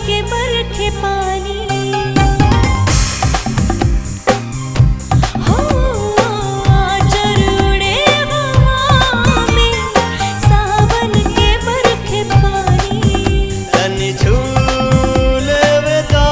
के बरखे पानी। हो आचर उड़े हवा में, सावन के बरखे पानी। तनी झूले विदा,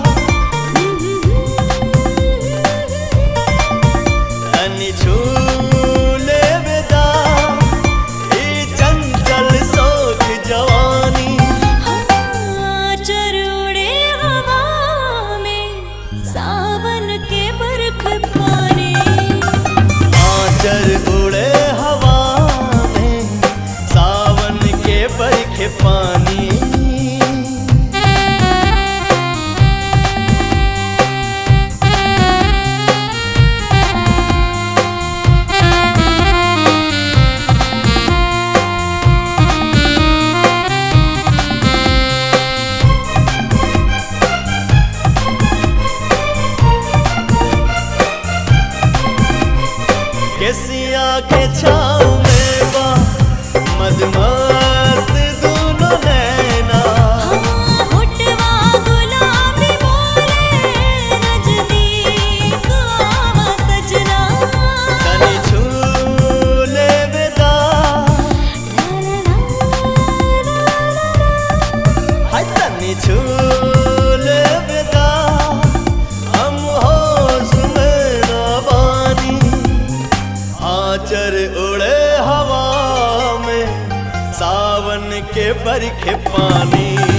तनी झूले विदा, ये चंचल सोख जवानी। आचर उड़े हवा में, सावन के बरखे पानी। आचर उड़े हवा में, सावन के बरखे पानी। केसिया के छाँव में बा मदमस्त दोनों नैना। होठवा गुलाबी बोले, नजदीक आवा सजना। तनी झूले विदा, हाय तनी झूले विदा, हम होश में ना बानी। आचर उड़े हवा में, सावन के बरखे पानी।